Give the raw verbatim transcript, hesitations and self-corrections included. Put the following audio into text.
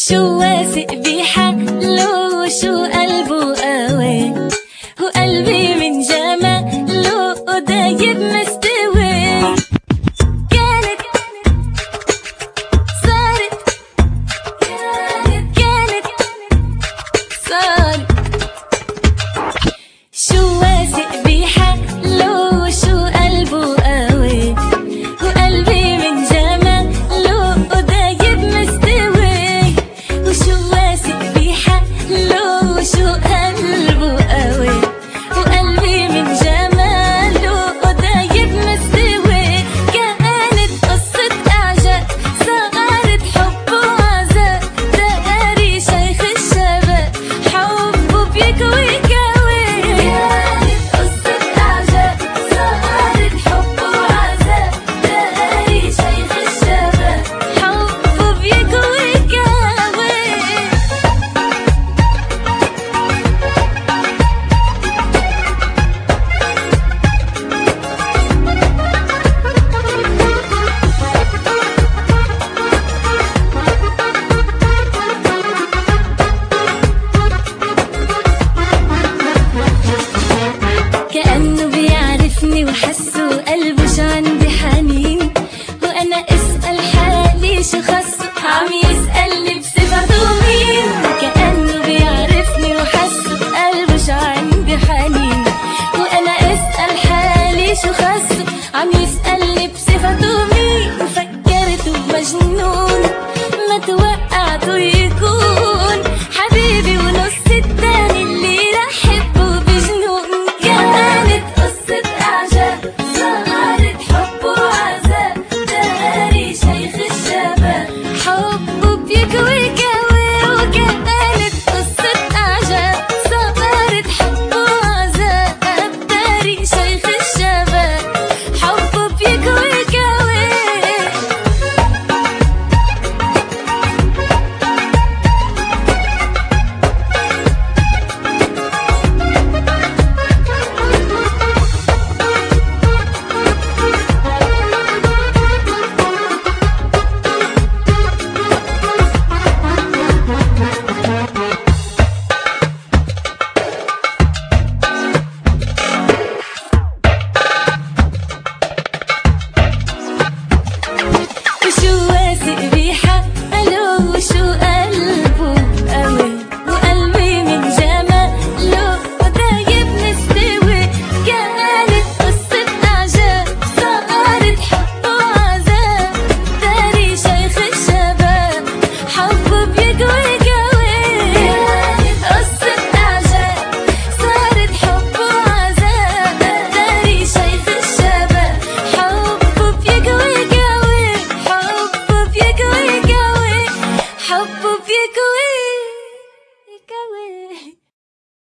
شو واثق بحاله وشو قلبه قوي، وقلبي من جماله دايب مستوي. كانت صارت كانت صارت شو واثق بحاله وشو قلبه قوي، وقلبي من جماله دايب مستوي. وشو واثق بحاله وشو قلبه قوي، وقلبي من جماله دايب مستوي. كانت قصة إعجاب صارت حب وعذاب، داري شيخ الشباب حبه بيكوي كوي. كانت قصة إعجاب صارت حب وعذاب، داري شيخ الشباب حبه بيكوي كوي. كأنه بيعرفني وحسه قلبه شو عندي حنين، وأنا أسأل حالي شو خصه عم يسألني بصفته مين. كأنه بيعرفني وحسه قلبه شو عندي حنين، وأنا أسأل حالي شو خصه عم يسألني بصفته مين. فكرته مجنون ما توقعته يكون حبيبي ونص التاني اللي رح حبه بجنون. كانت قصة إعجاب صارت حب وعذاب، داري شيخ الشباب حبه بيكوي.